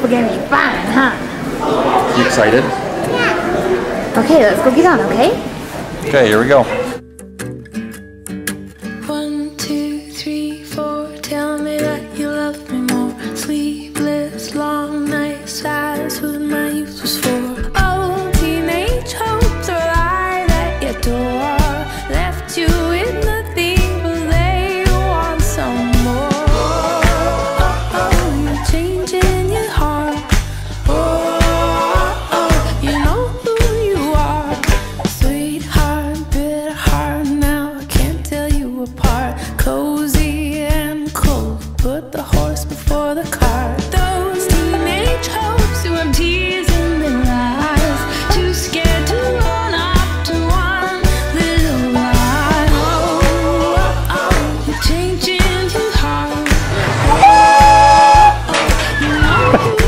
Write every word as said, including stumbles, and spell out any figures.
We're gonna be fun, huh? You excited? Yeah. Okay, let's go get on, okay? Okay, here we go. One, two, three, four. Tell me that you love me more. Sleepless, long nights, that's what my youth was for. Oh, teenage hopes are lied at your door. Left you with nothing, but they want some more. Oh, oh, you're changing your heart. Oh, oh, you know who you are. Sweetheart, bitter heart, now I can't tell you apart. Cozy and cold, put the horse before the cart. Those teenage hopes who have tears in their eyes, too scared to run up to one little lie. Oh, oh, oh, you're changing your heart. Oh, oh, you know who